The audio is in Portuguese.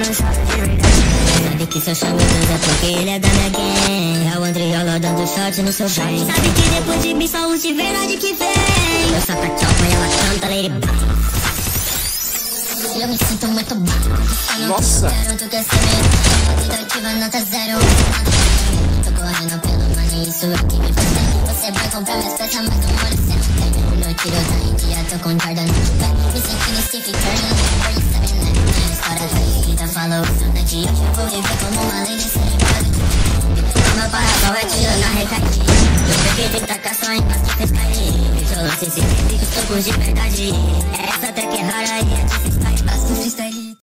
não sabe de verdade. Sabe que seu chame é porque ele é da minha gang. É o Andriola dando shot no seu bem. Sabe que depois de mim só os de verdade que vem. Eu saco a chopa e ela canta Lady Bang. Eu me sinto muito bem. Nossa! Tu quer ser meu? Tentativa nota zero. Tô correndo pelo money, isso é que me faz. Você vai comprar minhas peças, mas não mora você não tem. No tiro da Índia, tô com Jordan. Me sinto no Steve Turner, por isso sabe, né? A história da vida falou. Na dia eu vou viver como uma lei nesse limpado. Meu parabol é tiro na recaída. Eu peguei 30 cações, mas que pescaria. Eu lancei esse vídeo, tô com de verdade. Essa track é rara e é difícil.